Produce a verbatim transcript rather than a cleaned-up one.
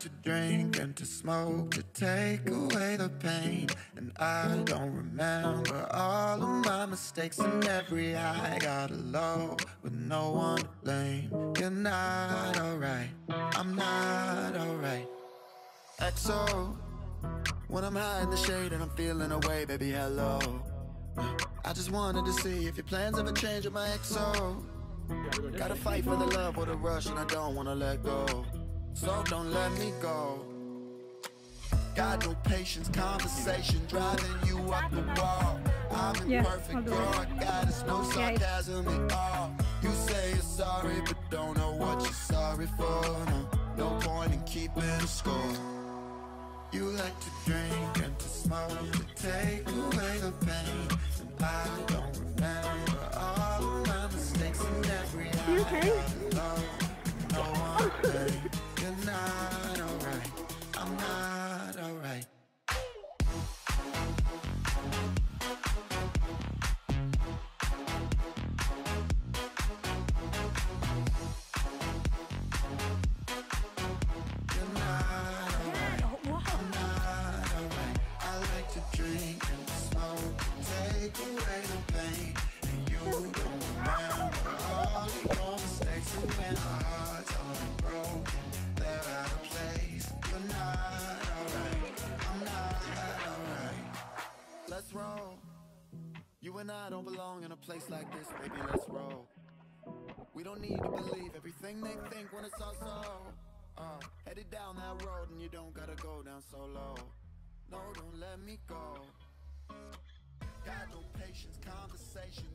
to drink and to smoke to take away the pain. And I don't remember all of my mistakes, and every high got a low with no one to blame. You're not alright, I'm not alright. X O, when I'm high in the shade and I'm feeling away, baby, hello. I just wanted to see if your plans ever change with my X O. Gotta fight for the love or the rush, and I don't wanna let go. So don't let me go. Got no patience, conversation driving you up the wall. I'm imperfect, girl, I got it's no sarcasm at all. You say you're sorry, but don't know what you're sorry for. No, no point in keeping a score. You like to drink and to smoke to take away the pain. And I don't remember all of my mistakes, and every You okay? no one pain. You're not alright, I'm not alright. Let's roll. You and I don't belong in a place like this, baby, let's roll. We don't need to believe everything they think when it's all so uh, headed down that road, and you don't gotta go down so low. No, don't let me go. Got no patience, conversation